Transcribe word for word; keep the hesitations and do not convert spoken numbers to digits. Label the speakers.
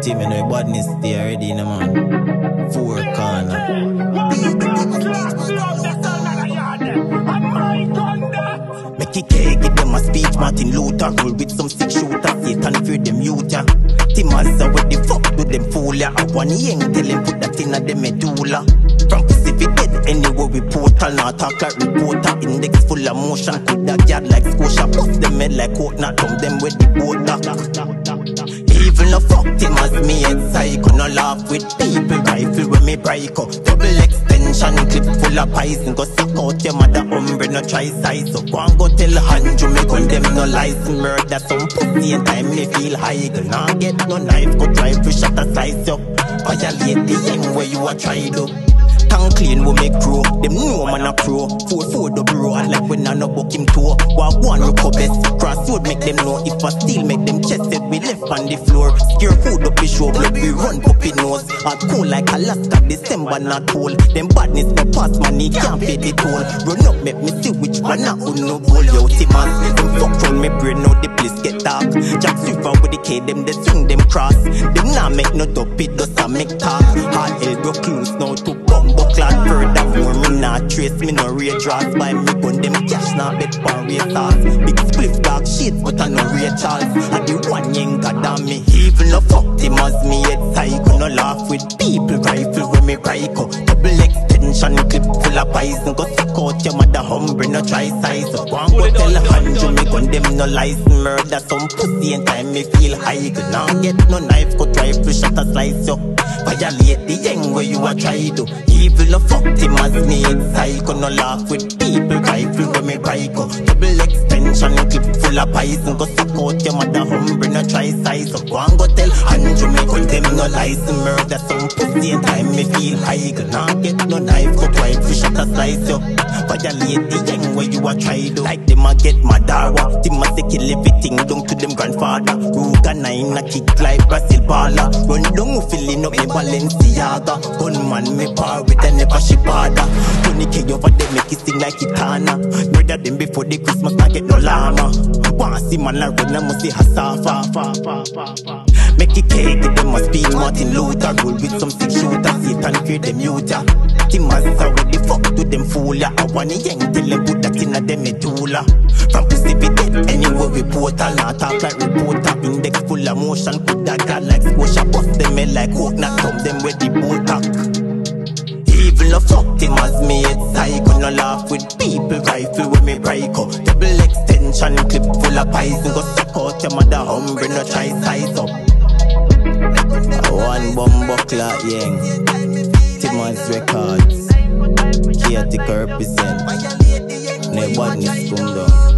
Speaker 1: team, you know, badness stay already, you know, man. Four corner. Make it cake, give them a speech, Martin Luther. Roll with some six shooters, Satan fear them youth, ya. Timasa, what the fuck do them fool, ya. I want young, tell them put that in a them medulla. From Pacific dead, anywhere we portal. Not talk like reporter, index full of motion. Could that yard like Scotia, bust them head like coconut. From them with the border. Even a fuck him as me head psycho. No laugh with people, rifle when me break up. Double extension, clip full of poison. Go suck out your mother umbre, no try size up. Go and go tell Andrew, me condemn no license. Murder some pussy and time me feel high. Go nah get no knife, go try to shut a slice up. Violate the young where you a try to. Tongue clean will make grow. Them know man a pro. Four four the bro. I like when I no book him toe. Walk one look up best. Crossroad make them know. If I steal make them chested. We left on the floor. Scare food up the show. Blood we run puppy nose. I cool like Alaska. December not cold. Them badness no pass money. Can't pay the toll. Run up make me see which one I own no ball. Yo Timas. Them fuck from me brain. Now the place get dark. Jack Swift with the K. Them they swing them cross. Them not make no dope. It does a make talk. Hard elbow close now to bump. Buckland furthermore, me not trace, me no real draws. By me gun them cash, not bet for real sauce. Big spliff dark shit, but I no real Charles. I the one young goddamn me. Even no fuck him as me head psycho. No laugh with people, rifle when me psycho. Double extension, clip full of poison. Go suck out your mother humble, no try size up. Go and go tell Andrew, me gun them no license. Murder some pussy and time me feel high. Go now get no knife, go try to shut a slice up. Violate the young where you a try to. Evil a fuck him as me head psycho. No laugh with people, rifle when me psycho. Double extension, clip full of poison. Go suck out your mother humble, no try size up. Go and go tell Andrew, me condemn no license. Murder some pussy and time me feel high. Go now get no knife, go try to shut a slice up. Violate the young where you a try to. Like them a get madawa. Them a say kill everything down to them grandfather. Ruga nine a kick like Brazil baller. Run down filling up me Balenciaga. Gunman me par with a never she bother. Tony K over there make it sing like Kitana. Murder them before the Christmas I get no llama. Wanna see man a run I must see Hasafa. Make it cake them must be Martin Luther. Roll with some six shooters. Satan fear them youth. Timasa what the fuck do them fool ya. I want a young tell them put that in a them medulla. From Pacific dead anywhere we portal. Not talk like reporter. Index full of motion. Put that god like Scotia. Bust them head like coconut. Thumb them with the botak. Even no fuck him as me head psycho. No laugh with people, rifle when me break up. Double extension, clip full of poison. Go suck out your mother humble, no try size up. One bumbo clock, yang Timas Records. Chaotic represent. No badness come down.